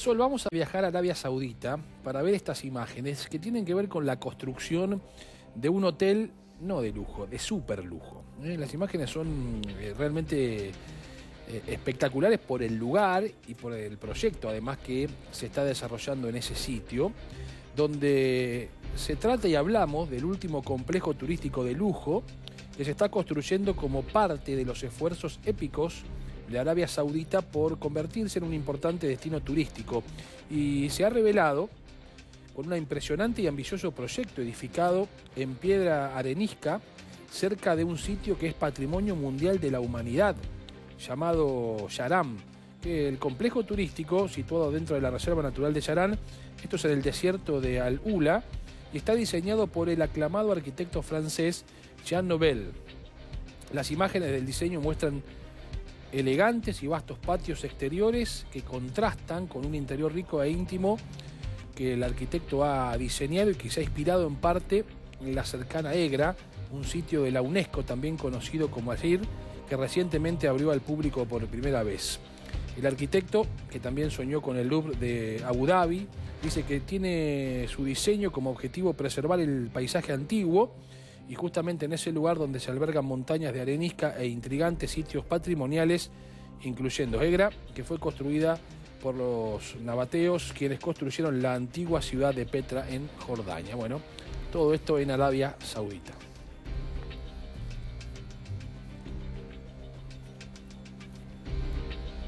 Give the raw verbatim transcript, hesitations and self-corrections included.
Sol, vamos a viajar a Arabia Saudita para ver estas imágenes que tienen que ver con la construcción de un hotel, no de lujo, de súper lujo. ¿eh? Las imágenes son eh, realmente eh, espectaculares por el lugar y por el proyecto, además que se está desarrollando en ese sitio, donde se trata y hablamos del último complejo turístico de lujo que se está construyendo como parte de los esfuerzos épicos de Arabia Saudita por convertirse en un importante destino turístico, y se ha revelado con un impresionante y ambicioso proyecto edificado en piedra arenisca cerca de un sitio que es Patrimonio Mundial de la Humanidad, llamado Yarán. El complejo turístico, situado dentro de la Reserva Natural de Yarán, esto es en el desierto de Al-Ula, y está diseñado por el aclamado arquitecto francés Jean Nouvel. Las imágenes del diseño muestran elegantes y vastos patios exteriores que contrastan con un interior rico e íntimo que el arquitecto ha diseñado y que se ha inspirado en parte en la cercana Egra, un sitio de la UNESCO también conocido como Asir, que recientemente abrió al público por primera vez. El arquitecto, que también soñó con el Louvre de Abu Dhabi, dice que tiene su diseño como objetivo preservar el paisaje antiguo, y justamente en ese lugar donde se albergan montañas de arenisca e intrigantes sitios patrimoniales, incluyendo Egra, que fue construida por los nabateos, quienes construyeron la antigua ciudad de Petra en Jordania. Bueno, todo esto en Arabia Saudita.